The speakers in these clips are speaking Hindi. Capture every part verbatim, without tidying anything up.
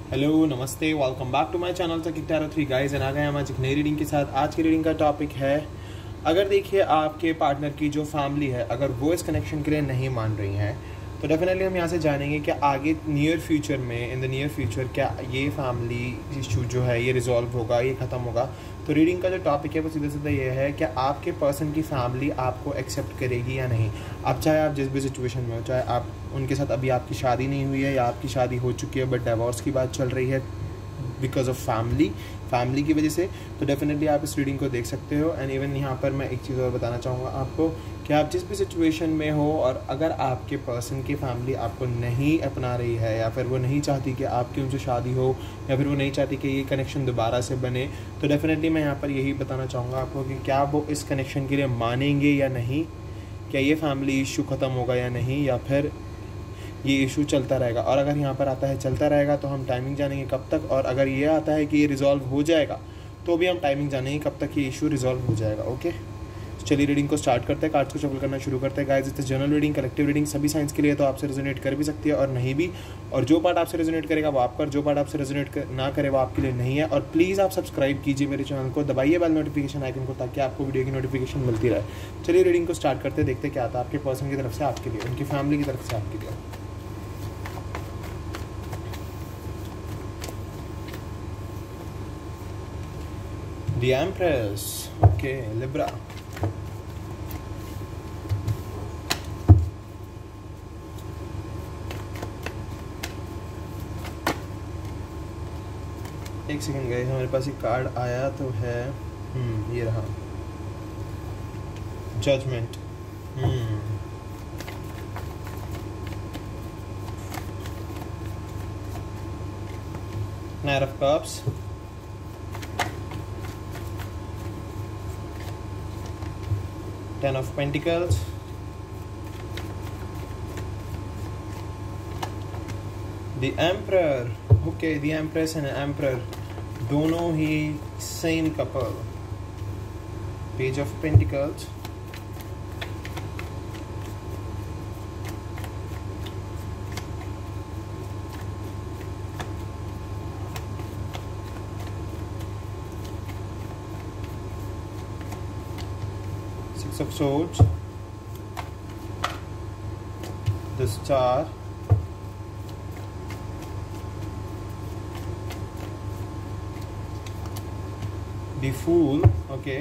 हेलो नमस्ते, welcome back to my channel तकिक टैरो थ्री गाइस। एंड आ गए हम आज एक नई रीडिंग के साथ। आज की रीडिंग का टॉपिक है, अगर देखिए आपके पार्टनर की जो फैमिली है, अगर वो इस कनेक्शन के लिए नहीं मान रही हैं, तो डेफिनेटली हम यहाँ से जानेंगे कि आगे नियर फ्यूचर में, इन द नियर फ्यूचर, क्या ये फैमिली इशू जो है ये रिजॉल्व होगा, ये ख़त्म होगा। तो रीडिंग का जो टॉपिक है वो सीधा सीधा ये है कि आपके पर्सन की फैमिली आपको एक्सेप्ट करेगी या नहीं। अब चाहे आप जिस भी सिचुएशन में हो, चाहे आप उनके साथ अभी आपकी शादी नहीं हुई है या आपकी शादी हो चुकी है बट डिवोर्स की बात चल रही है बिकॉज ऑफ फैमिली फैमिली की वजह से, तो डेफिनेटली आप इस रीडिंग को देख सकते हो। एंड इवन यहाँ पर मैं एक चीज़ और बताना चाहूँगा आपको कि आप जिस भी सिचुएशन में हो और अगर आपके पर्सन की फैमिली आपको नहीं अपना रही है या फिर वो नहीं चाहती कि आपकी उनसे शादी हो या फिर वो नहीं चाहती कि ये कनेक्शन दोबारा से बने, तो डेफिनेटली मैं यहाँ पर यही बताना चाहूँगा आपको कि क्या वो इस कनेक्शन के लिए मानेंगे या नहीं, क्या ये फैमिली इशू ख़त्म होगा या नहीं, या फिर ये इशू चलता रहेगा। और अगर यहाँ पर आता है चलता रहेगा तो हम टाइमिंग जानेंगे कब तक, और अगर ये आता है कि ये रिजॉल्व हो जाएगा तो भी हम टाइमिंग जानेंगे कब तक ये इशू रिजॉल्व हो जाएगा। ओके, चलिए रीडिंग को स्टार्ट करते हैं, कार्ड्स को शफल करना शुरू करते हैं। Guys, it's general reading, collective reading, सभी साइंस के लिए, तो आपसे रेजोनेट कर भी सकती है और नहीं भी। और जो पार्ट आपसे रेजोनेट करेगा वो आपका, जो पार्ट आपसे रेजोनेट ना करे वो आपके लिए नहीं है। और प्लीज़ आप सब्सक्राइब कीजिए मेरे चैनल को, दबाइए बेल नोटिफिकेशन आइकन को, ताकि आपको वीडियो की नोटिफिकेशन मिलती रहे। चलिए रीडिंग को स्टार्ट करते हैं, देखते क्या आता है आपके पर्सन की तरफ से आपके लिए, उनकी फैमिली की तरफ से आपके लिए। The Empress, okay, Libra. एक सेकंड गए, हमारे पास एक कार्ड आया तो है, हम्म ये रहा, judgement. Hmm knight of cups, Ten of Pentacles, the Emperor. Okay, the Empress and Emperor दोनों ही same couple. Page of Pentacles, Six of Swords, the Star, the Fool, okay,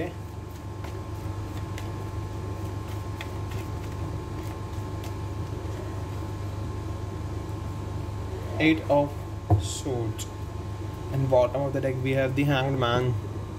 Eight of Swords, and bottom of the deck we have the Hanged Man.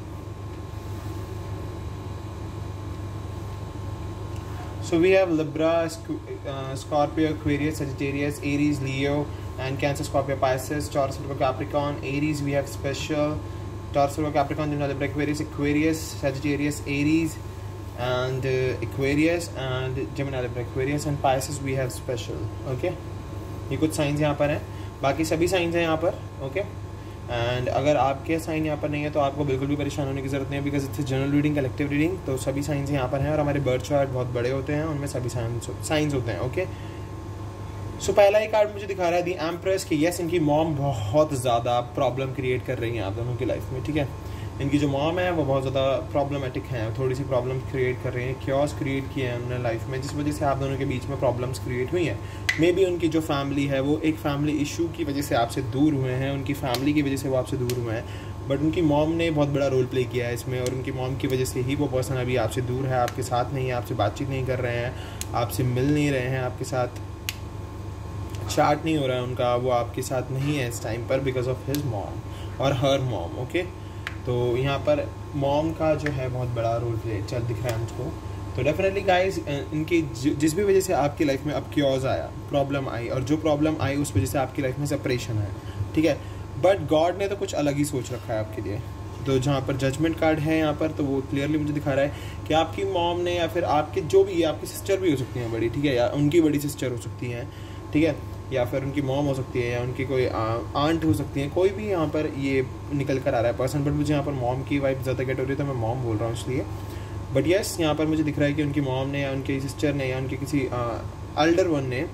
So we have Libra, uh, Scorpio, Aquarius, Sagittarius, Aries, Leo, and Cancer, Scorpio, Pisces, Taurus, Virgo, Capricorn. Aries we have special, Taurus, Virgo, Capricorn, Gemini, Libra, Aquarius, Aquarius, Sagittarius, Aries, and uh, Aquarius, and Gemini, Libra, Aquarius, and Pisces we have special. Okay, ये कुछ साइंस यहाँ पर हैं, बाकी सभी साइंस हैं यहाँ पर। Okay okay? एंड अगर आपके साइन यहाँ पर नहीं है तो आपको बिल्कुल भी परेशान होने की ज़रूरत नहीं है, because it's general reading, collective reading, तो सभी साइंस यहाँ पर हैं। और हमारे बर्थ चार्ट बहुत बड़े होते हैं, उनमें सभी साइंस साइंस होते हैं। ओके, सो पहला ही कार्ड मुझे दिखा रहा है दी एम्प्रेस की यस, इनकी मॉम बहुत ज़्यादा प्रॉब्लम क्रिएट कर रही हैं आप दोनों की लाइफ में। ठीक है, इनकी जो मॉम है वो बहुत ज़्यादा प्रॉब्लमेटिक हैं, थोड़ी सी प्रॉब्लम क्रिएट कर रही हैं, क्योस क्रिएट किए हैं उन्होंने लाइफ में, जिस वजह से आप दोनों के बीच में प्रॉब्लम्स क्रिएट हुई हैं। मे बी उनकी जो फैमिली है वो एक फैमिली इशू की वजह से आपसे दूर हुए हैं, उनकी फैमिली की वजह से वो आपसे दूर हुए हैं, बट उनकी मॉम ने बहुत बड़ा रोल प्ले किया है इसमें, और उनकी मॉम की वजह से ही वो पर्सन अभी आपसे दूर है, आपके साथ नहीं है, आपसे बातचीत नहीं कर रहे हैं, आपसे मिल नहीं रहे हैं, आपके साथ चैट नहीं हो रहा है उनका, वो आपके साथ नहीं है इस टाइम पर बिकॉज ऑफ हिज मॉम और हर मॉम। ओके, तो यहाँ पर मॉम का जो है बहुत बड़ा रोल प्ले चल दिख रहा है मुझको। तो डेफिनेटली गाइस, इनकी जिस भी वजह से आपकी लाइफ में अब क्योज आया, प्रॉब्लम आई, और जो प्रॉब्लम आई उस वजह से आपकी लाइफ में सेपरेशन है। ठीक है, बट गॉड ने तो कुछ अलग ही सोच रखा है आपके लिए। तो जहाँ पर जजमेंट कार्ड है यहाँ पर, तो वो क्लियरली मुझे दिखा रहा है कि आपकी मॉम ने, या फिर आपके जो भी, आपकी सिस्टर भी हो सकती हैं बड़ी, ठीक है, या उनकी बड़ी सिस्टर हो सकती हैं, ठीक है, या फिर उनकी मॉम हो सकती है, या उनकी कोई आंट हो सकती है, कोई भी यहाँ पर ये निकल कर आ रहा है पर्सन। बट मुझे यहाँ पर मॉम की वाइफ ज़्यादा गेट हो रही है, तो मैं मॉम बोल रहा हूँ इसलिए। बट येस, यहाँ पर मुझे दिख रहा है कि उनकी मॉम ने, या उनकी सिस्टर ने, या उनके किसी एल्डर वन ने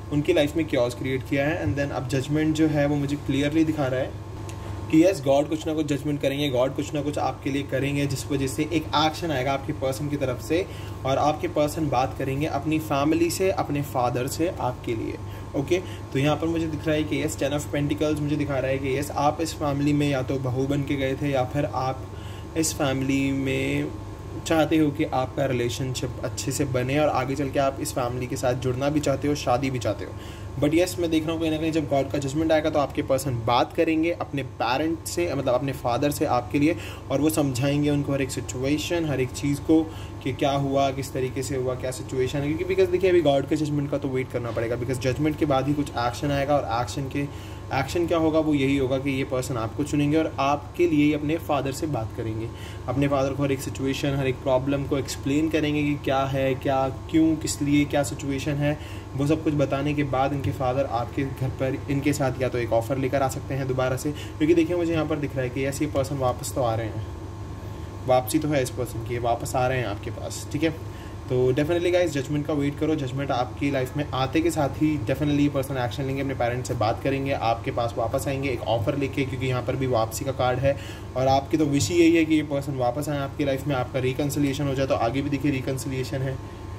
उनकी लाइफ में क्योस क्रिएट किया है। एंड देन अब जजमेंट जो है वो मुझे क्लियरली दिखा रहा है कि यस गॉड कुछ ना कुछ जजमेंट करेंगे, गॉड कुछ ना कुछ आपके लिए करेंगे, जिस वजह से एक एक्शन आएगा आपके पर्सन की तरफ से और आपके पर्सन बात करेंगे अपनी फैमिली से, अपने फादर से आपके लिए। Okay okay? तो यहाँ पर मुझे दिख रहा है कि यस टेन ऑफ पेंटिकल्स मुझे दिखा रहा है कि यस आप इस फैमिली में या तो बहू बन के गए थे या फिर आप इस फैमिली में चाहते हो कि आपका रिलेशनशिप अच्छे से बने और आगे चल के आप इस फैमिली के साथ जुड़ना भी चाहते हो, शादी भी चाहते हो। बट यस मैं देख रहा हूँ कहीं ना कहीं जब गॉड का जजमेंट आएगा तो आपके पर्सन बात करेंगे अपने पेरेंट से, मतलब अपने फादर से आपके लिए, और वो समझाएंगे उनको हर एक सिचुएशन, हर एक चीज़ को कि क्या हुआ, किस तरीके से हुआ, क्या सिचुएशन है। क्योंकि बिकॉज देखिए अभी गॉड के जजमेंट का तो वेट करना पड़ेगा, बिकॉज जजमेंट के बाद ही कुछ एक्शन आएगा और एक्शन के एक्शन क्या होगा वो यही होगा कि ये पर्सन आपको चुनेंगे और आपके लिए ही अपने फादर से बात करेंगे, अपने फादर को हर एक सिचुएशन, हर एक प्रॉब्लम को एक्सप्लेन करेंगे कि क्या है, क्या क्यों, किस लिए, क्या सिचुएशन है, वो सब कुछ बताने के बाद इनके फादर आपके घर पर इनके साथ या तो एक ऑफ़र लेकर आ सकते हैं दोबारा से। क्योंकि देखिए मुझे यहाँ पर दिख रहा है कि ऐसे पर्सन वापस तो आ रहे हैं, वापसी तो है इस पर्सन की, वापस आ रहे हैं आपके पास। ठीक है, तो डेफिनेटली गाइस जजमेंट का वेट करो। जजमेंट आपकी लाइफ में आते के साथ ही डेफिनेटली ये पर्सन एक्शन लेंगे, अपने पेरेंट्स से बात करेंगे, आपके पास वापस आएंगे एक ऑफर लेके, क्योंकि यहाँ पर भी वापसी का कार्ड है और आपकी तो विश यही है कि ये पर्सन वापस आए आपकी लाइफ में, आपका रिकन्सिलिएशन हो जाए। तो आगे भी देखिए रिकन्सिलिएशन है,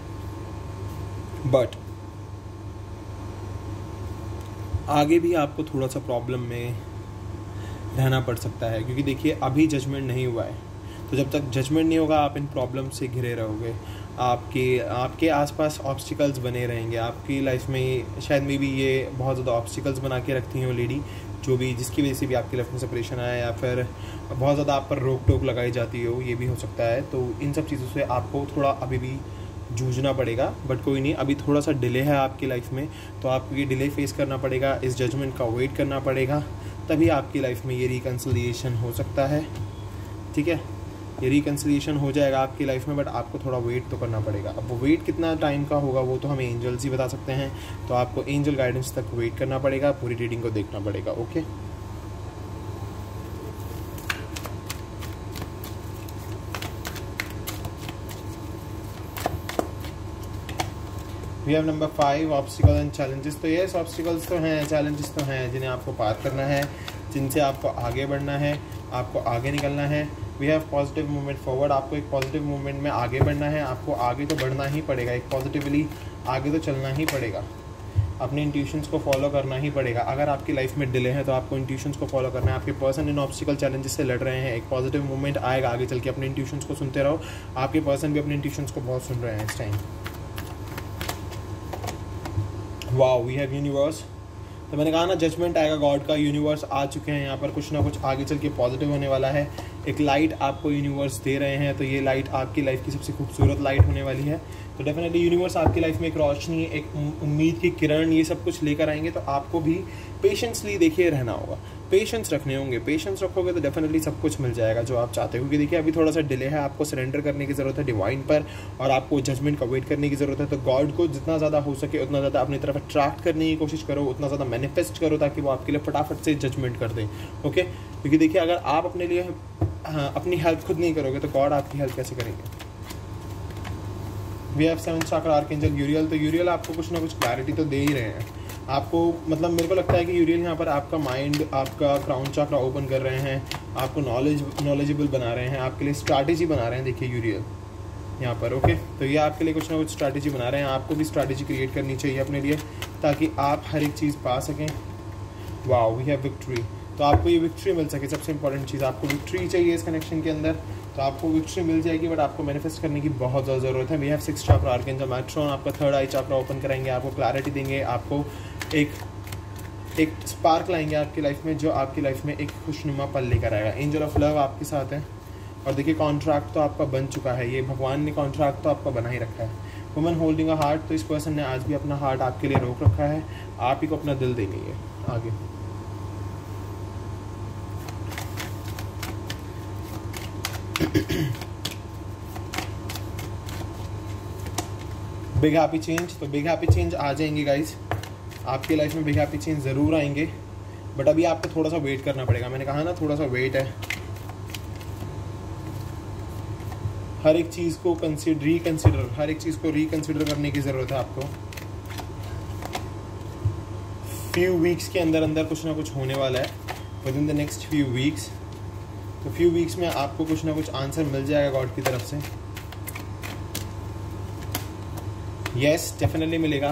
बट आगे भी आपको थोड़ा सा प्रॉब्लम में रहना पड़ सकता है, क्योंकि देखिए अभी जजमेंट नहीं हुआ है। तो जब तक जजमेंट नहीं होगा आप इन प्रॉब्लम से घिरे रहोगे, आपके आपके आसपास ऑब्स्टिकल्स बने रहेंगे आपकी लाइफ में। शायद मे भी ये बहुत ज़्यादा ऑब्स्टिकल्स बना के रखती हैं वो लेडी, जो भी जिसकी वजह से भी आपकी लाइफ में सेपरेशन आया या फिर बहुत ज़्यादा आप पर रोक टोक लगाई जाती हो, ये भी हो सकता है। तो इन सब चीज़ों से आपको थोड़ा अभी भी जूझना पड़ेगा, बट कोई नहीं, अभी थोड़ा सा डिले है आपकी लाइफ में, तो आपको ये डिले फेस करना पड़ेगा, इस जजमेंट का वेट करना पड़ेगा, तभी आपकी लाइफ में ये रिकन्सिलिएशन हो सकता है। ठीक है, ये रिकन्सिलिएशन हो जाएगा आपकी लाइफ में, बट आपको थोड़ा वेट तो करना पड़ेगा। अब वो वेट कितना टाइम का होगा वो तो हमें एंजल्स ही बता सकते हैं, तो आपको एंजल गाइडेंस तक वेट करना पड़ेगा, पूरी रीडिंग को देखना पड़ेगा। Okay, we have number five obstacle and challenges. तो ये ऑब्स्टिकल्स तो हैं, चैलेंजेस तो हैं जिन्हें आपको पार करना है, जिनसे आपको आगे बढ़ना है, आपको आगे निकलना है। We have positive movement forward, आपको एक पॉजिटिव मूवमेंट में आगे बढ़ना है, आपको आगे तो बढ़ना ही पड़ेगा, एक पॉजिटिवली आगे तो चलना ही पड़ेगा, अपने इंट्यूशंस को फॉलो करना ही पड़ेगा। अगर आपकी लाइफ में डिले है तो आपको इंट्यूशंस को फॉलो करना है। आपके पर्सन इन ऑब्स्टिकल चैलेंजेस से लड़ रहे हैं, एक पॉजिटिव मूवमेंट आएगा आगे चल के, अपने इंट्यूशंस को सुनते रहो। आपके पर्सन भी अपने इंट्यूशंस को बहुत सुन रहे हैं इस time. Wow, we have universe. तो मैंने कहा ना जजमेंट आएगा गॉड का, यूनिवर्स आ चुके हैं यहाँ पर, कुछ ना कुछ आगे चल के पॉजिटिव होने वाला है। एक लाइट आपको यूनिवर्स दे रहे हैं, तो ये लाइट आपकी लाइफ की सबसे खूबसूरत लाइट होने वाली है। तो डेफिनेटली यूनिवर्स आपकी लाइफ में एक रोशनी, एक उम्मीद की किरण, ये सब कुछ लेकर आएंगे। तो आपको भी पेशेंसली देखिए रहना होगा, पेशेंस रखने होंगे। पेशेंस रखोगे तो डेफिनेटली सब कुछ मिल जाएगा जो आप चाहते हो। क्योंकि देखिए अभी थोड़ा सा डिले है, आपको सरेंडर करने की ज़रूरत है डिवाइन पर, और आपको जजमेंट का वेट करने की ज़रूरत है। तो गॉड को जितना ज़्यादा हो सके उतना ज़्यादा अपनी तरफ अट्रैक्ट करने की कोशिश करो, उतना ज़्यादा मैनिफेस्ट करो, ताकि वो आपके लिए फटाफट से जजमेंट कर दें। ओके, क्योंकि देखिए अगर आप अपने लिए हाँ, अपनी हेल्प खुद नहीं करोगे तो गॉड आपकी हेल्प कैसे करेंगे। We have seven chakra archangel Uriel. तो यूरियल आपको कुछ ना कुछ क्लैरिटी तो दे ही रहे हैं आपको, मतलब मेरे को लगता है कि यूरियल यहाँ पर आपका माइंड, आपका क्राउन चक्र ओपन कर रहे हैं, आपको नॉलेज नॉलेजेबल बना रहे हैं, आपके लिए स्ट्रैटेजी बना रहे हैं। देखिए यूरियल यहाँ पर, ओके, तो ये आपके लिए कुछ ना कुछ स्ट्रैटेजी बना रहे हैं। आपको भी स्ट्रैटेजी क्रिएट करनी चाहिए अपने लिए, ताकि आप हर एक चीज़ पा सकें। Wow, we have victory. तो आपको ये विक्ट्री मिल सके, सबसे इंपॉर्टेंट चीज़, आपको विक्ट्री चाहिए इस कनेक्शन के अंदर, तो आपको विक्ट्री मिल जाएगी, बट आपको मैनिफेस्ट करने की बहुत ज़्यादा ज़रूरत है। We have six chakra archangel Metatron, आपका थर्ड आई चक्र ओपन कराएंगे, आपको क्लैरिटी देंगे, आपको एक एक स्पार्क लाएंगे आपकी लाइफ में, जो आपकी लाइफ में एक खुशनुमा पल लेकर आएगा। एंजल ऑफ लव आपके साथ है, और देखिए कॉन्ट्रैक्ट तो आपका बन चुका है, ये भगवान ने कॉन्ट्रैक्ट तो आपका बना ही रखा है। वुमन होल्डिंग अ हार्ट, तो इस पर्सन ने आज भी अपना हार्ट आपके लिए रोक रखा है, आप ही को अपना दिल देनी है आगे। Big happy change. तो बिग हैप्पी चेंज आ जाएंगे गाइस, आपकी लाइफ में बिग हैप्पी चेंज ज़रूर आएंगे, बट अभी आपको थोड़ा सा वेट करना पड़ेगा। मैंने कहा ना थोड़ा सा वेट है, हर एक चीज़ को कंसिडर रिकंसिडर हर एक चीज़ को रिकंसिडर करने की ज़रूरत है आपको। फ्यू वीक्स के अंदर अंदर कुछ ना कुछ होने वाला है, within the next few weeks. तो फ्यू वीक्स में आपको कुछ ना कुछ आंसर मिल जाएगा गॉड की तरफ से। यस, डेफिनेटली मिलेगा।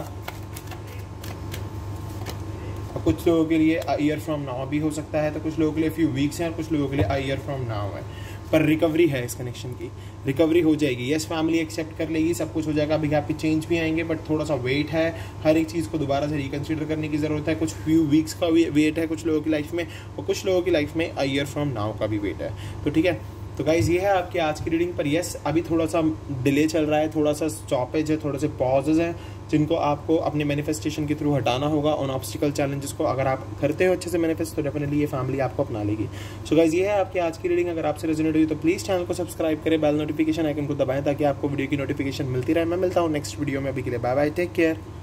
और कुछ लोगों के लिए अ ईयर फ्रॉम नाउ भी हो सकता है, तो कुछ लोगों के लिए फ्यू वीक्स हैं और कुछ लोगों के लिए अ ईयर फ्रॉम नाउ है। पर रिकवरी है इस कनेक्शन की, रिकवरी हो जाएगी। यस, फैमिली एक्सेप्ट कर लेगी, सब कुछ हो जाएगा। अभी यहाँ पे चेंज भी आएंगे, बट थोड़ा सा वेट है, हर एक चीज़ को दोबारा से रिकन्सिडर करने की ज़रूरत है। कुछ फ्यू वीक्स का वेट है कुछ लोगों की लाइफ में, और कुछ लोगों की लाइफ में अ ईयर फ्रॉम नाउ का भी वेट है। तो ठीक है, तो गाइज ये है आपकी आज की रीडिंग। पर यस, अभी थोड़ा सा डिले चल रहा है, थोड़ा सा स्टॉपेज है, थोड़े से पॉजेज हैं जिनको आपको अपने मैनिफेस्टेशन के थ्रू हटाना होगा। उन ऑब्स्टिकल चैलेंजेस को अगर आप करते हो अच्छे से मैनिफेस्ट, तो डेफिनेटली ये फैमिली आपको अपना लेगी। सो गाइज ये है आपकी आज की रीडिंग। अगर आपसे रेजोनेट हुई तो प्लीज़ चैनल को सब्सक्राइब करें, बेल नोटिफिकेशन आइकन को दबाएं ताकि आपको वीडियो की नोटिफिकेशन मिलती रहे। मैं मिलता हूँ नेक्स्ट वीडियो में। अभी के लिए बाय बाय, टेक केयर।